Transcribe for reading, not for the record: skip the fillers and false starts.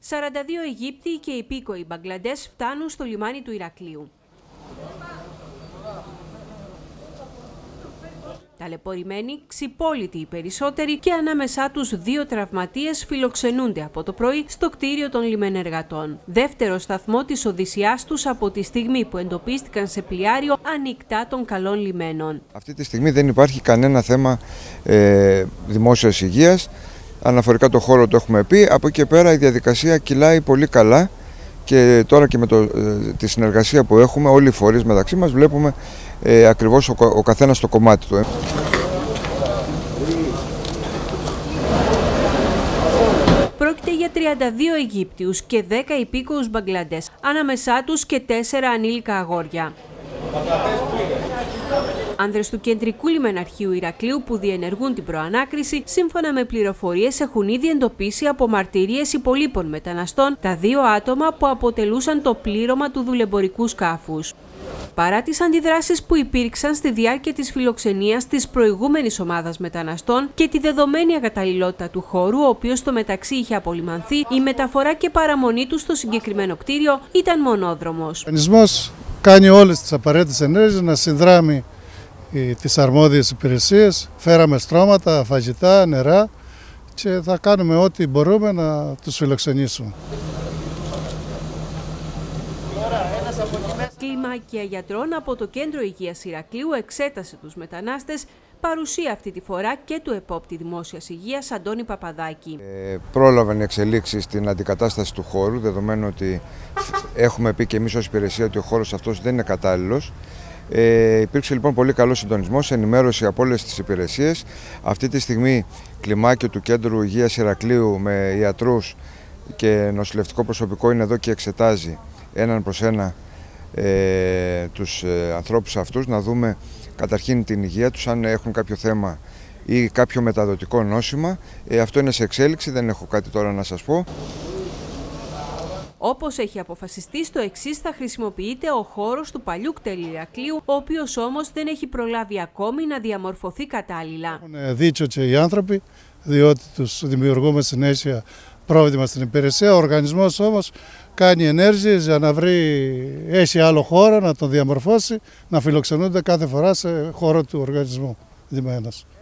42 Αιγύπτιοι και υπήκοοι Μπαγκλαντές φτάνουν στο λιμάνι του Ηρακλείου. Ταλαιπωρημένοι, ξυπόλοιτοι οι περισσότεροι και ανάμεσά τους 2 τραυματίες φιλοξενούνται από το πρωί στο κτίριο των λιμενεργατών. Δεύτερο σταθμό της οδυσσιάς τους από τη στιγμή που εντοπίστηκαν σε πλοιάριο ανοιχτά των καλών λιμένων. Αυτή τη στιγμή δεν υπάρχει κανένα θέμα δημόσιας υγείας. Αναφορικά το χώρο το έχουμε πει. Από εκεί και πέρα η διαδικασία κυλάει πολύ καλά και τώρα και με τη συνεργασία που έχουμε όλοι οι φορείς μεταξύ μας βλέπουμε ακριβώς ο καθένας το κομμάτι του. Πρόκειται για 32 Αιγύπτιους και 10 υπήκοους Μπαγκλαντές, ανάμεσά τους και 4 ανήλικα αγόρια. Άνδρες του κεντρικού λιμεναρχείου Ηρακλείου που διενεργούν την προανάκριση, σύμφωνα με πληροφορίες, έχουν ήδη εντοπίσει από μαρτυρίες υπολείπων μεταναστών τα 2 άτομα που αποτελούσαν το πλήρωμα του δουλεμπορικού σκάφους. Παρά τις αντιδράσεις που υπήρξαν στη διάρκεια της φιλοξενίας της προηγούμενης ομάδας μεταναστών και τη δεδομένη ακαταλληλότητα του χώρου, ο οποίος στο μεταξύ είχε απολυμανθεί, η μεταφορά και παραμονή του στο συγκεκριμένο κτίριο ήταν μονόδρομος. Ο οργανισμός κάνει όλες τις απαραίτητες ενέργειες να συνδράμει τις αρμόδιες υπηρεσίες. Φέραμε στρώματα, φαγητά, νερά και θα κάνουμε ό,τι μπορούμε να τους φιλοξενήσουμε. Κλιμάκια γιατρών από το Κέντρο Υγείας Ηρακλείου εξέτασε τους μετανάστες, παρουσία αυτή τη φορά και του επόπτη δημόσιας υγείας Αντώνη Παπαδάκη. Πρόλαβαν εξελίξεις στην αντικατάσταση του χώρου, δεδομένου ότι έχουμε πει και εμείς ως υπηρεσία ότι ο χώρος αυτός δεν είναι κατάλληλος. Υπήρξε λοιπόν πολύ καλός συντονισμός, ενημέρωση από όλες τις υπηρεσίες. Αυτή τη στιγμή κλιμάκιο του Κέντρου Υγείας Ηρακλείου με ιατρούς και νοσηλευτικό προσωπικό είναι εδώ και εξετάζει έναν προς ένα τους ανθρώπους αυτούς, να δούμε καταρχήν την υγεία τους, αν έχουν κάποιο θέμα ή κάποιο μεταδοτικό νόσημα. Αυτό είναι σε εξέλιξη, δεν έχω κάτι τώρα να σας πω. Όπως έχει αποφασιστεί, στο εξής θα χρησιμοποιείται ο χώρος του παλιού κτέλ Ηρακλείου, ο οποίος όμως δεν έχει προλάβει ακόμη να διαμορφωθεί κατάλληλα. Έχουν δίκιο και οι άνθρωποι, διότι τους δημιουργούμε συνέχεια πρόβλημα στην υπηρεσία. Ο οργανισμός όμως κάνει ενέργειες για να έχει άλλο χώρο, να τον διαμορφώσει, να φιλοξενούνται κάθε φορά σε χώρο του οργανισμού λιμένας.